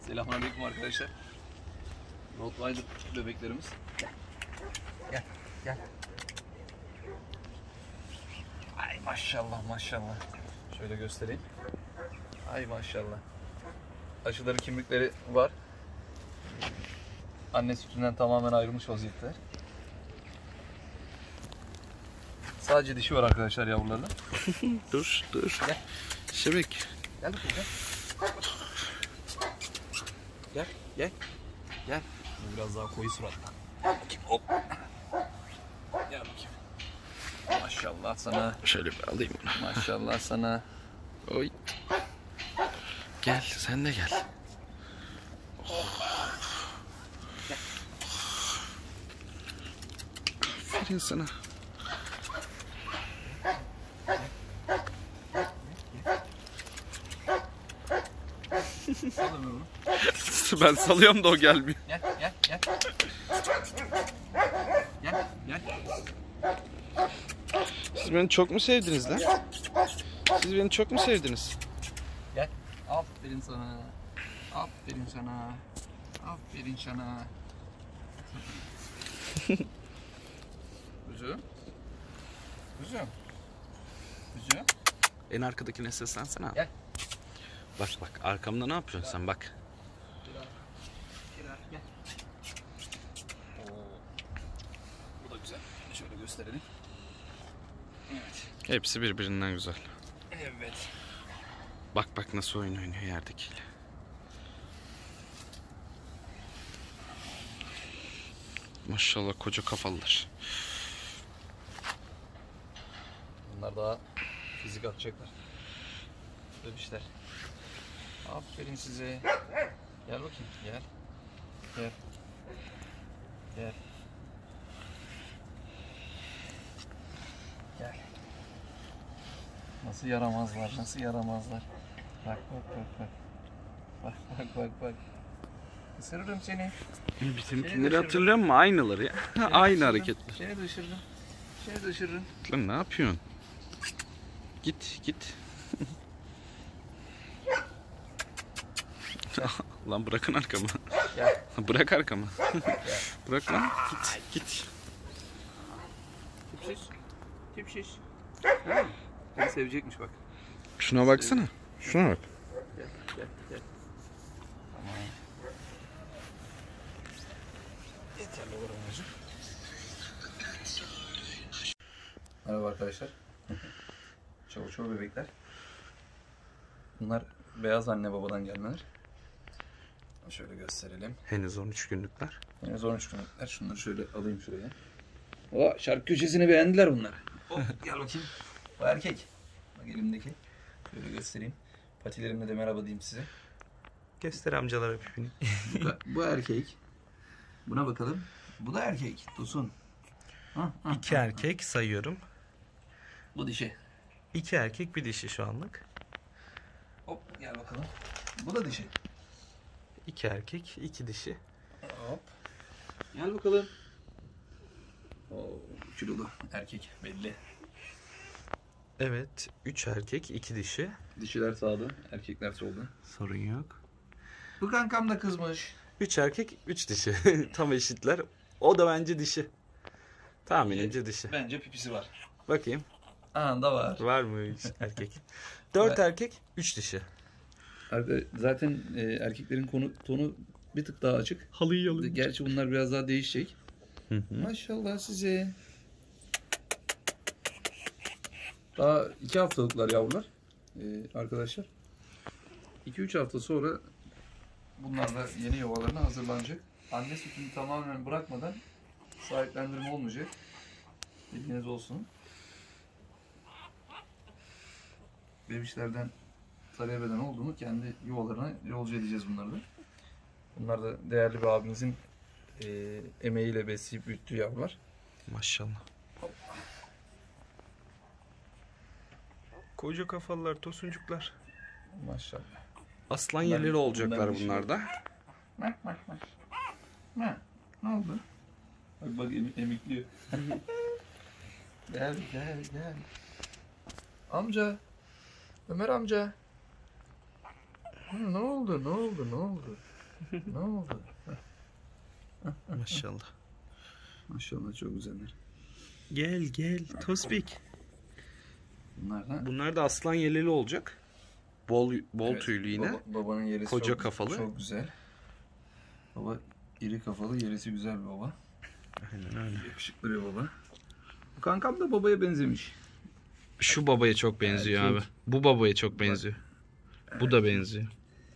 Selamünaleyküm arkadaşlar. Rottweiler bebeklerimiz. Gel. Gel. Gel. Ay maşallah maşallah. Şöyle göstereyim. Ay maşallah. Aşıları, kimlikleri var. Anne sütünden tamamen ayrılmış vaziyette. Sadece dişi var arkadaşlar yavrularla. Dur. Gel. Şebek. Gel bakayım gel. Gel. Bu biraz daha koyu suratlı. Hop. Gel bakayım. Maşallah sana. Şöyle bir alayım bunu. Maşallah sana. Oy. Gel, sen de gel. Aferin sana. Ben salıyorum da o gelmiyor. Gel. Gel. Siz beni çok mu sevdiniz lan? Siz beni çok mu sevdiniz? Gel. Aferin sana. Aferin sana. Aferin sana. Kuzu. En arkadakine seslensene abi. Gel. Bak arkamda ne yapıyorsun sen bak. Gel. Bu da güzel. Şöyle gösterelim. Evet. Hepsi birbirinden güzel. Evet. Bak nasıl oyun oynuyor yerdekiyle. Maşallah koca kafalılar. Bunlar daha fizik atacaklar. Bebişler. Aferin size. Gel bakayım. Gel. Nasıl yaramazlar. Bak. Bak. Isırırım seni. Bizimkileri hatırlıyor musun? Aynıları ya. Aynı hareketler. Seni de ısırırım. Lan ne yapıyorsun? Git. Lan bırakın arkamı. Gel. Bırak arkamı. Bırak lan. Git. Tipsiz. Beni sevecekmiş bak. Şuna baksana. Şuna bak. Gel. Tamam. Yeterli olur amacım. Merhaba arkadaşlar. Çavuçoğlu bebekler. Bunlar beyaz anne babadan gelmeler. Şöyle gösterelim. Henüz 13 günlükler. Henüz 13 günlükler. Şunları şöyle alayım şuraya. O şarkı köşesini beğendiler bunlar. Hop, gel bakayım. Bu erkek. Bak elimdeki. Şöyle göstereyim. Patilerimle de merhaba diyeyim size. Göster amcalara pipini. Bu erkek. Buna bakalım. Bu da erkek. Tosun. 2 erkek sayıyorum. Bu dişi. 2 erkek bir dişi şu anlık. Hop gel bakalım. Bu da dişi. 2 erkek 2 dişi. Hop. Gel bakalım. Oo, kilolu erkek belli. Evet 3 erkek 2 dişi. Dişiler sağda, erkekler solda. Sorun yok. Bu kankam da kızmış. 3 erkek 3 dişi. Tam eşitler. O da bence dişi. Tahminimce dişi. Bence pipisi var. Bakayım. Aha da var. Var mı 3 erkek? 4 erkek 3 dişi. Zaten erkeklerin tonu bir tık daha açık. Halıyı Gerçi bunlar biraz daha değişecek. Maşallah size. Daha 2 haftalıklar yavrular. Arkadaşlar. 2-3 hafta sonra bunlar da yeni yuvalarına hazırlanacak. Anne sütünü tamamen bırakmadan sahiplendirme olmayacak. Bilginiz olsun. Bebişlerden talep eden olduğunu kendi yuvalarına yolcu edeceğiz bunları da. Bunlar da değerli bir abimizin emeğiyle besleyip büyüttüğü yavrular. Maşallah. Koca kafalılar, tosuncuklar. Maşallah. Aslan yerleri olacaklar bunlar da. Bak. Ne oldu? Bak emikliyor. Gel. Amca. Ömer amca. Ne oldu? Ne oldu? Maşallah. Maşallah çok güzeller. Gel Tospik. Bunlar da da aslan yeleli olacak. Bol evet, tüylü yine. Babanın yerisi Koca çok, kafalı. çok güzel. Baba iri kafalı, yerisi güzel bir baba. Aynen öyle. Yakışıklı bir baba. Bu kankam da babaya benzemiş. Şu babaya çok benziyor Erkek. abi. Bu babaya çok benziyor. Bu da benziyor.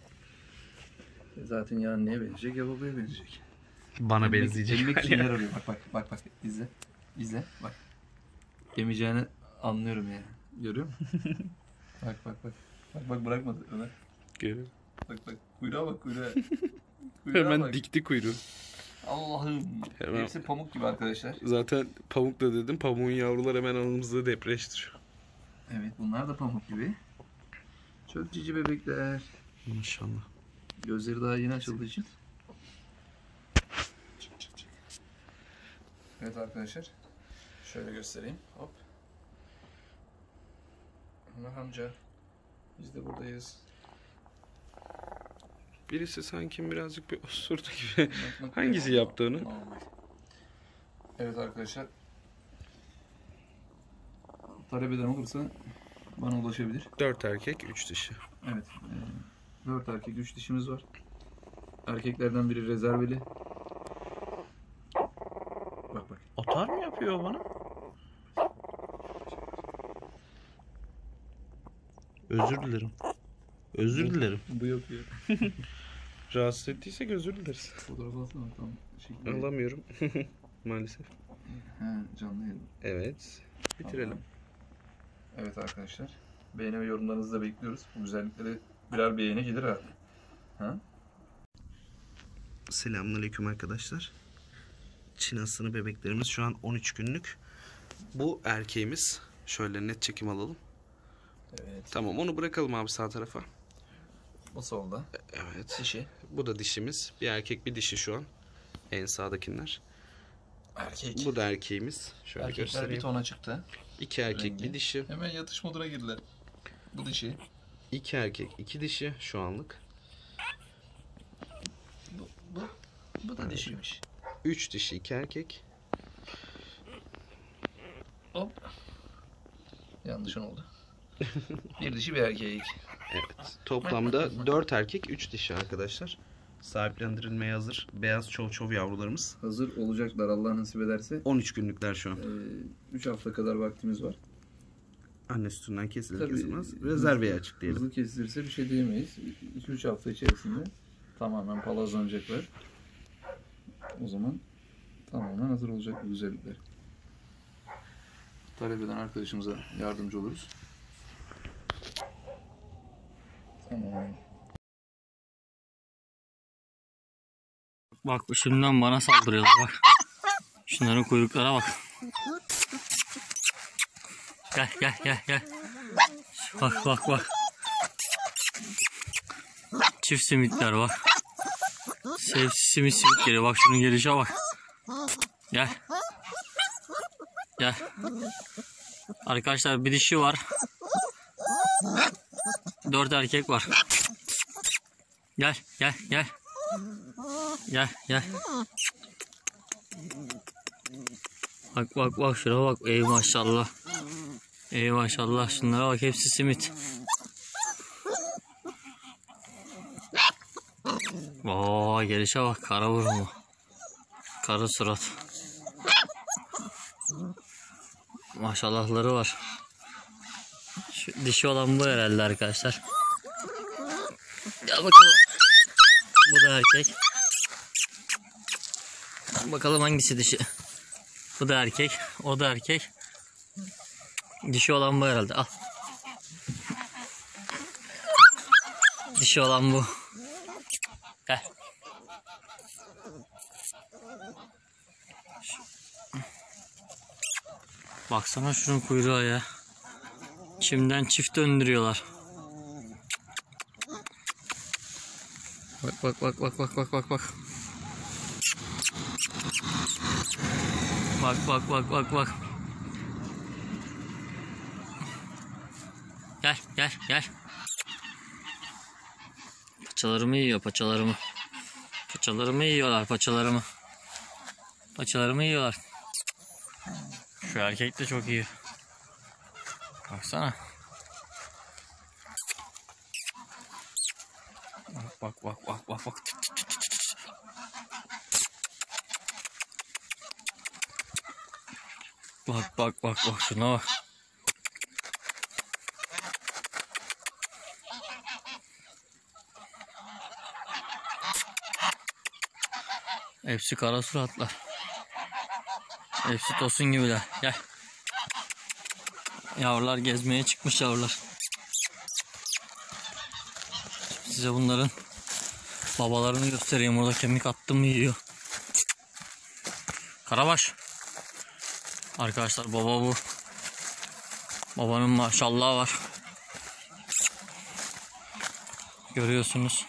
Zaten ya anneye benzeyecek ya babaya benzeyecek. Bana benzeyecek. Emmek için yer arıyor. Bak izle. İzle bak. Emeceğini anlıyorum yani. Görüyor musun? Bak bırakmadı Ömer. Görüyor. Bak kuyruğa bak. Hemen bak. dikti kuyruğu. Allah'ım. Hemen. Hepsi pamuk gibi arkadaşlar. Zaten pamuk da dedim. Pamuğun yavruları hemen anımızda depreştiriyor. Evet bunlar da pamuk gibi. Çok cici bebekler. Maşallah. Gözleri daha yeni açıldığı için. Çık. Evet arkadaşlar. Şöyle göstereyim. Hop. Ömer amca. Biz de buradayız. Birisi sanki birazcık bir osurdu gibi. Hangisi yaptı onu? Normal. Evet arkadaşlar. Talep eden olursa bana ulaşabilir. 4 erkek 3 dişi. Evet. 4 erkek 3 dişimiz var. Erkeklerden biri rezerveli. Bak. Atar mı yapıyor bana? Özür dilerim. Bu yapıyor. Rahatsız ettiysek özür dileriz. Fotoğraf alsana tam şekilde. Alamıyorum. Maalesef. He canlı yedim. Evet. Bitirelim. Evet arkadaşlar. Beğeni ve yorumlarınızı da bekliyoruz. Bu güzellikleri birer beğeni gelir herhalde. Ha? Selamünaleyküm arkadaşlar. Çin aslanı bebeklerimiz şu an 13 günlük. Bu erkeğimiz. Şöyle net çekim alalım. Evet. Tamam onu bırakalım abi sağ tarafa. Bu solda. Evet. Dişi. Bu da dişimiz. Bir erkek bir dişi şu an. En sağdakiler. Erkek. Bu da erkeğimiz. Şöyle Erkekler göstereyim. bir tona çıktı. 2 erkek Rengi. bir dişi. Hemen yatış moduna girdiler. Bu dişi. 2 erkek 2 dişi şu anlık. Bu da dişiymiş. 3 dişi 2 erkek. Hop. Yanlışın oldu. Bir dişi bir erkek. Evet. Toplamda 4 erkek 3 dişi arkadaşlar. Sahiplendirilmeye hazır. Beyaz çov yavrularımız. Hazır olacaklar Allah nasip ederse. 13 günlükler şu an. 3 hafta kadar vaktimiz var. Anne sütünden kesilir Tabii, kesilmez. Rezerveye açık diyelim. Hızlı kesilirse bir şey diyemeyiz. 2-3 hafta içerisinde tamamen palazlanacaklar. O zaman tamamen hazır olacak bu güzellikler. Talep eden arkadaşımıza yardımcı oluruz. Tamam. Bak şimdiden bana saldırıyorlar bak. Şunların kuyruklara bak. Gel. Bak. Çift simitler bak. Simit geliyor. Bak şunun gelişe bak. Gel. Arkadaşlar bir dişi var. 4 erkek var. Gel. Bak şuna bak. Ey maşallah. Şunlara bak hepsi simit. Oo gelişe bak. Kara burun. Kara surat. Maşallahları var. Şu dişi olan bu herhalde arkadaşlar. Gel bakalım. Bu da erkek. Bakalım hangisi dişi. Bu da erkek. O da erkek. Dişi olan bu herhalde. Al. Dişi olan bu. Gel. Baksana şunun kuyruğa ya. Çimden çift döndürüyorlar. Bak. Bak. Gel. Paçalarımı yiyor paçalarımı. Paçalarımı yiyorlar, paçalarımı. Paçalarımı yiyorlar. Şu erkek de çok iyi. Baksana. Bak bak bak bak bak. Bak bak bak bak şuna bak. Hepsi kara suratlar. Hepsi tosun gibiler. Gel. Yavrular gezmeye çıkmış yavrular. Size bunların babalarını göstereyim. Orada kemik attım mı yiyor. Karabaş. Arkadaşlar baba bu. Babanın maşallahı var. Görüyorsunuz.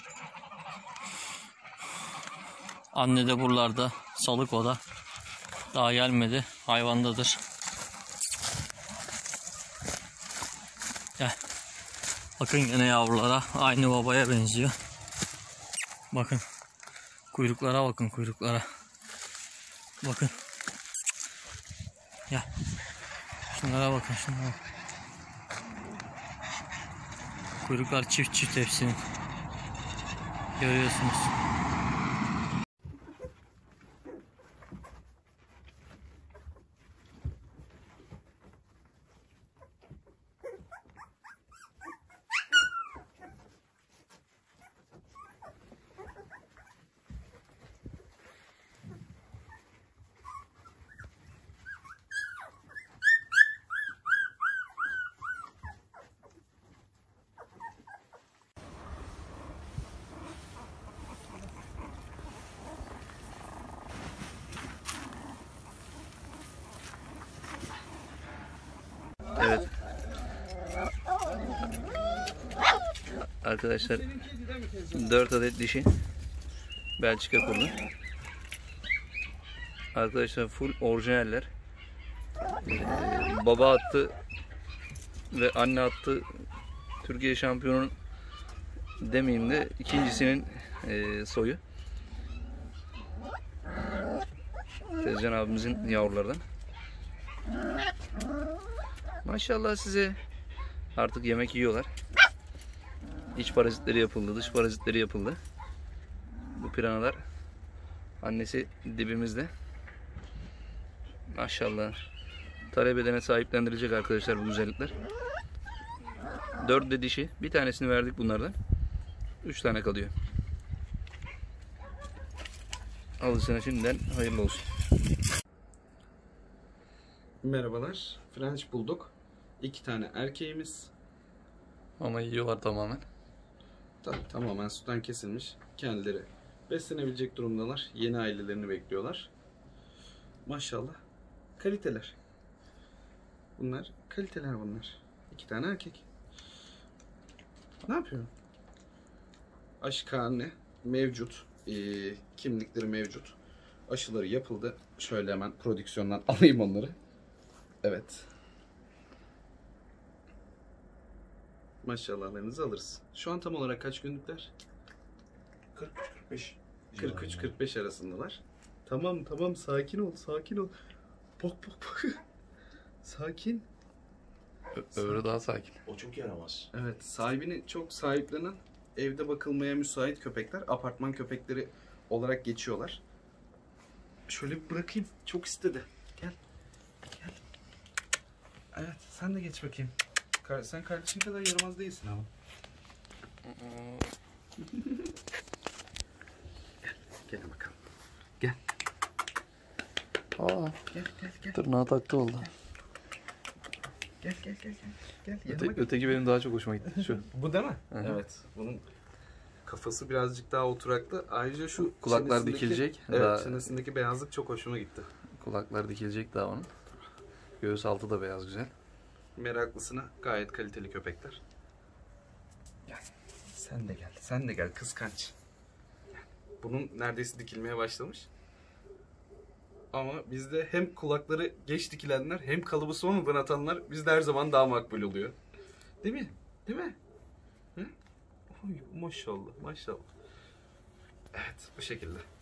Anne de buralarda. Salık o da. Daha gelmedi. Hayvandadır. Gel. Bakın yine yavrulara. Aynı babaya benziyor. Bakın. Kuyruklara bakın, kuyruklara. Bakın. Gel. Şunlara bakın, şunlara. Kuyruklar çift çift hepsinin. Görüyorsunuz. Evet. Arkadaşlar 4 adet dişi Belçika kurdu. Arkadaşlar full orijinaller. Baba attı ve anne attı. Türkiye şampiyonun demeyeyim de ikincisinin soyu. Tezcan abimizin yavrulardan. Maşallah size. Artık yemek yiyorlar. İç parazitleri yapıldı, dış parazitleri yapıldı. Bu piranalar annesi dibimizde. Maşallah. Talep edene sahiplendirilecek arkadaşlar bu güzellikler. 4 de dişi. Bir tanesini verdik bunlardan. 3 tane kalıyor. Alışına şimdiden hayırlı olsun. Merhabalar. French Bulldog. 2 tane erkeğimiz. Ama yiyorlar tamamen. Tabii tamamen sütten kesilmiş. Kendileri beslenebilecek durumdalar. Yeni ailelerini bekliyorlar. Maşallah. Kaliteler. Bunlar kaliteler bunlar. 2 tane erkek. Ne yapıyor? Aşı anne mevcut. Kimlikleri mevcut. Aşıları yapıldı. Şöyle hemen prodüksiyondan alayım onları. Evet. Maşallahlarınızı alırız. Şu an tam olarak kaç günlükler? 43-45. 43-45 arasındalar. Tamam tamam, sakin ol sakin ol. Bak bak bak. Sakin. Öbürü daha sakin. O çok yaramaz. Evet, sahibini çok sahiplenen, evde bakılmaya müsait köpekler, apartman köpekleri olarak geçiyorlar. Şöyle bir bırakayım. Çok istedi. Gel. Gel. Evet, sen de geç bakayım. Sen kardeşin kadar yaramaz değilsin ama. Gel bakalım. Gel. Aa, Gel. tırnağı taktı oldu. Gel. Gel. Yanıma gel. Öteki benim daha çok hoşuma gitti. Şu. Bu değil mi? Hı hı. Evet. Bunun kafası birazcık daha oturaklı. Ayrıca şu Kulaklar çenesindeki- dikilecek. Evet, Daha- çenesindeki beyazlık çok hoşuma gitti. Kulaklar dikilecek daha onun. Göğüs altı da beyaz güzel. Meraklısına gayet kaliteli köpekler. Gel. Sen de gel kıskanç. Gel. Bunun neredeyse dikilmeye başlamış. Ama bizde hem kulakları geç dikilenler hem kalıbı sonradan atanlar bizde her zaman daha makbul oluyor. Değil mi? Değil mi? Hı? Oy, maşallah. Evet. Bu şekilde.